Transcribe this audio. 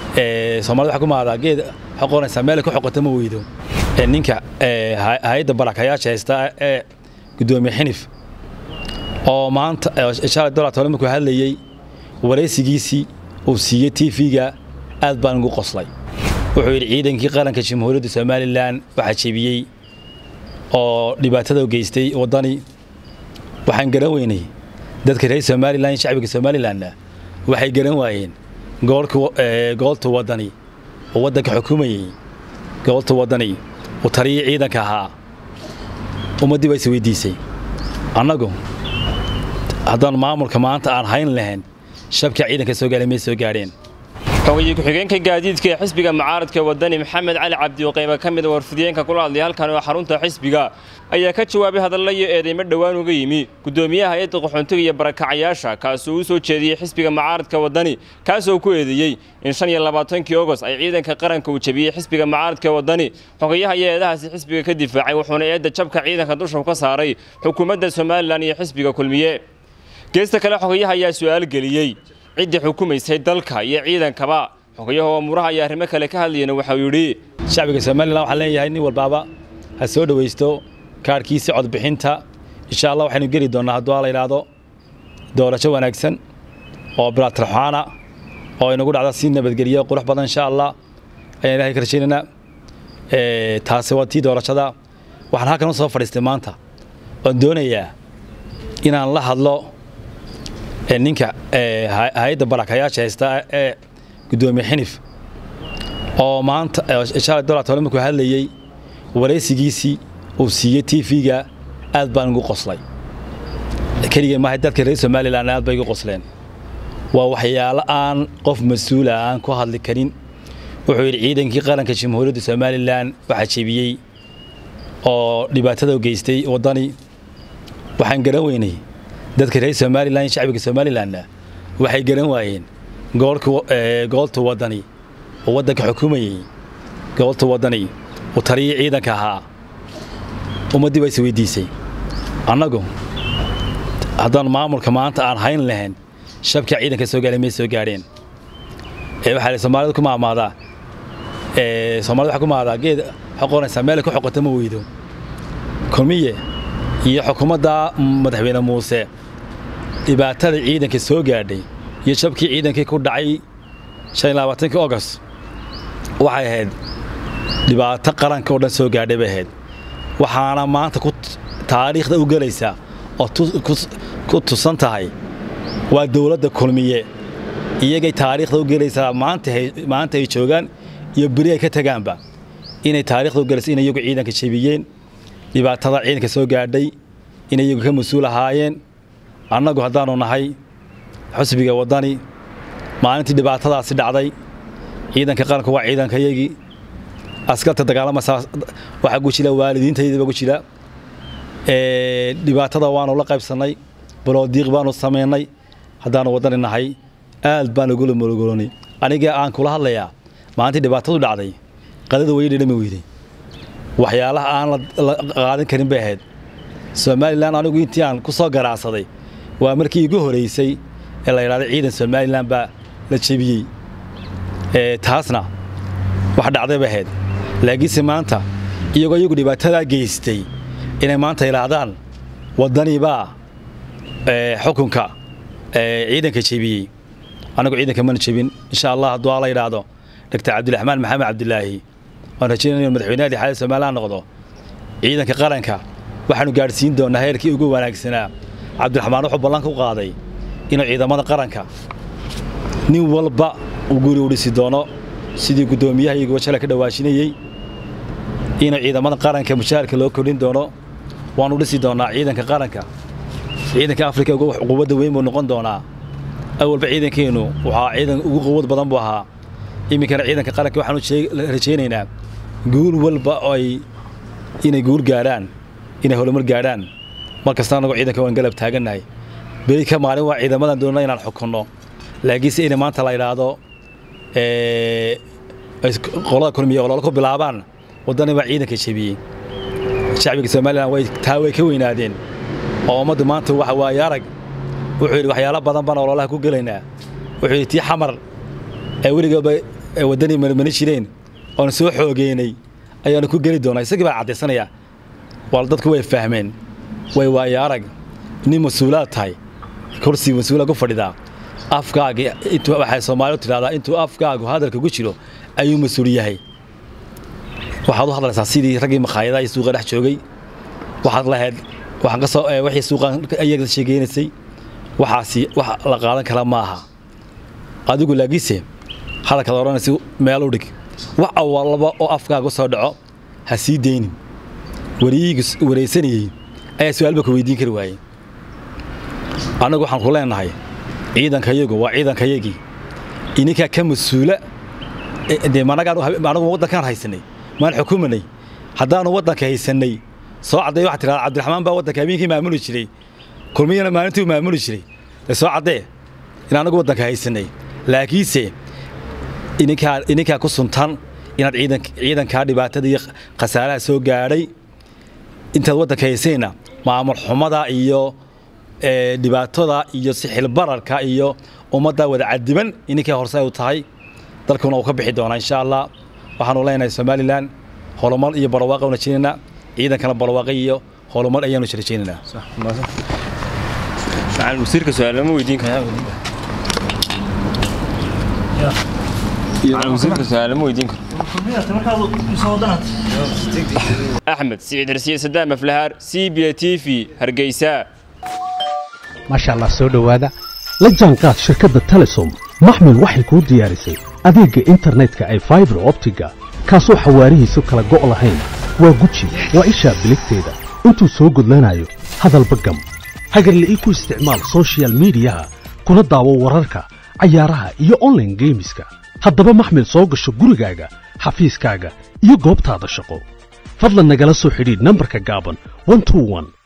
Soomaalida waxa ku maada geed xoqonaysa meel ku xoqato ma weydo ninka hay'adda barakayaasha haysta ee gudoomiye xinif oo maanta inshallah dowladda tolmo ku hadlayay wareysigiisii oo siiyay TV-ga aad baan ugu qoslay wuxuu yiri ciidankii qaranka Jamhuuriyadda Soomaaliland waxa jebiyay oo dhibaatada u geystay wadani waxaan garan weynay dadka reer Soomaaliland shacbiga Soomaaliland waxay garan waayeen goolta wadani oo wadanka xukuumayay goolta wadani oo tariiq ciidanka ahaa ummadii way isweydiisay annagu haddaan maamulka maanta aan hayn lahayn shabka ciidanka soo gaaray soo gaareen xogaye ku-xigeenka gaadiidka ee xisbiga mucaaradka wadani Maxamed Cali Cabdi oo qayb ka mid ah warfideenka kula hadlay halkan oo xarunta xisbiga ayaa ka jawaabay hadallo iyo eedeymo dhawaan uga yimi gudoomiyaha hay'adda qaxoontiga iyo barakacayaasha kaas oo soo jeediyay xisbiga mucaaradka wadani kaas oo ku eedeeyay in 25 August ay ciidanka qaranka u jabiyay xisbiga mucaaradka wadani xogayaha hay'adahaasi xisbiga ka difaacay wuxuuna eedda jabka ciidanka dusha ka saaray xukuumadda Soomaaliland iyo xisbiga kulmiye geesta kale xogayaha ayaa su'aal geliyay عدة حكومة سيدلك يا عيدا كبا حقيه هو مرها يا رمك لك هاللي وحيوري شعب الصومالي لو حاليا يهني والبابا هالسود ويستو كاركيس عض بحنتها إن شاء الله وحين نجري دونا هدوال إلى دورة شو نكسن أو برات رحانة أو نقول على سنة بتجريه وقروح بدن إن شاء الله أي له كرشيننا تاسواتي دورة شذا وحنا هكذا نصف الاستمانة الدنيا إن الله الله ninka hay'adda barakayaasha haysta ee gudoomiye xinif oo maanta inshallah dowladda tolmo ku hadlayay wareysigiisii oo siiyay TV-ga aad baan ugu qoslay kaliya ma dadka reer Soomaaliland aad bay ugu qosleen waa waxyaalo aan qof mas'uul ah ku hadli karin wuxuu yiri ciidankii qaranka Jamhuuriyadda Soomaaliland waxa jebiyay oo dhibaatada u geystay wadani waxaan garan weynay dadka reer Soomaaliland shacbiga Soomaaliland waxay garan waayeen goolta wadani oo wadanka xukuumayay goolta wadani oo tariiq ciidanka ahaa ummadii way isweydiisay annagu haddaan maamulka maanta aan hayn lahayn shabka ciidanka soo gaaray soo gaareen waxa Soomaalida ku maamaada Soomaalida waxa ku maada geed xoqonaysa meel ku xoqato ma weydo kulmiye iyo xukuumadda madaxweyne Muuse dhibaatada ciidanka soo gaadhay iyo shabkii ciidanka ku dhacay 25 August waxay ahayd dhibaato qaranka oo dhan soo gaadhay baheed waxaana maanta ku taariikhda u galaysa oo ku tusan tahay waa dawladda kulmiye iyagay taariikhda u galaysa maanta ay joogan iyo bari ay ka tagaanba inay taariikhda u galaysa inay iyagu ciidanka jabiyeen dhibaatada ciidanka soo gaadhay inay iyagu ka mas'uul ahaayeen annagu haddaanu nahay xisbiga wadani maalintii dhibaatadaasi dhacday ciidanka qaranka waa ciidankayagii askarta dagaalamada waxa ku jira waalidiintayda ku jira dhibaatada waanu la qaybsanay baloodiiq baanu sameynay haddaanu wadani nahay aad baan ugu mulugulonay aniga aan kula hadlayaa maalintii dhibaatadu dhacday qadada way dhidhami weyday waxyaalaha aan la qaadan karin bay ahayd Soomaaliland anigu intii aan ku soo garaacsaday waa markii ugu horeysay ee la yiraahdo ciidan Soomaaliland ba la jebiyay taasna wax dhacday bay ahayd laakiin maanta iyagu dhibaatada geystay inay maanta ilaahdaan wadani ba xukunka ciidanka jebiyay anigu ciidanka ma jebin insha Allah haddii la yiraahdo Dr. Cabdiraxmaan Maxamed Cabdilaahi أنا جينا مدحونا لي حال سمالان نقضوا عيدا كقرنك وحنو جالسين دون نهار كي يقول وانا كسنا عبد الرحمن وحب الله كقاضي إنه عيدا ما قرنك نيو والبا وقولوا لي سيدونا سيدي قدوميها يقول شلك دواشيني إنه عيدا ما قرنك مشارك لو كلين دونا وانو لي سيدونا عيدا كقرنك عيدا كأفريقيا قوة وين ونقون دونا أول بعيدا كينو وعيدا قوة بدن بها يمكن عيدا كقرنك وحنو شيء رجينا قول والبا أي إنه يقول جاران إنه هو المر جاران ما كستان نقول عيدا كون قلب تاجناي بريك مالي وعيدا ما دونا ينال حكمنا لقيس إنه ما طلع يرادو قلا كل مية قلا لكم بلعبان ودنا بعيدا كشبيه شعبك الصومالي وي تاوي كوين هادين أو ما دمانته وحوا يارق وحيل وحيالا بدن بنا والله كوجلنا وحيل تي حمر أولي wadani marmani jireen oon soo xoogeynay ayaanu ku geli doonaa isagii baa cadaysanaya wal dadku way fahmeen way waaya arag nin mas'uulaad tahay kursi mas'uula ku fadhida afkaaga intuu waxay Soomaalidu tiraahdaa intuu afkaagu hadalka ku jiro ayuu mas'uul yahay waxaad u hadlaysaa sidii ragii maqaayadaha suuqa dhex joogay waxaad lahayd waxaan ka soo wixii suuqa ayaga sheegaynayay waxaasi wax la qaadan kala maaha adigu laagiise halka dooranaysi meel u dhig wax awalba oo afkaaga soo dhaco ha sii deynin wareysanayay ayaa su'aalba ku weydiin kari waayay anagu waxaan ku leenahay ciidankayagu waa ciidankayagii ininka ka mas'uula ee managa wadankan haysanay maan xukuumanay haddaanu wadanka haysanay soo caday waxa tiraahdaa Cabdiraxmaan baa wadanka habeenkii maamuli jiray kulmiyana maalintii maamuli jiray soo caday in anagu wadanka haysanay laakiinse ininka ku suntan inaad ciidanka dhibaatada iyo khasaaraha soo gaaray intaad wadanka haysayna maamul xumada iyo dhibaatada iyo sixil bararka iyo ummadda wada cadiban ininka horsay u tahay dalkuna uu ka bixi doona insha Allah waxaanu leenahay Somaliland horumar iyo barwaaqo una jirina ciidankana barwaaqo iyo horumar ayaanu jirjeynaa صح macallin wasiirka su'aalo ma weydiin karo macallin wasiirka su'aalo ma weydiin karo أحمد سعيد رسيل سدام فلهار CBA TV هرقيساء ما شاء الله سودو هذا لجانكات شركة تلسوم محمل وحي كود ديارسي أذيق إنترنتك أي فايبر أوبتيكا كاسو حواريه سكلا قوة لهين وقوتشي وإيشا بلكتيدا انتو سوقود لنايو هذا البقم هاقر لإيكو استعمال سوشيال ميديا كنا داو وراركا عيارها إيو أونلاين جيميسكا هادبا محمل سوق الشقوريقاقا حفيزكاقا إيو قوبتادا شقو فضلا نقل سو حديد نمبركا قابن 121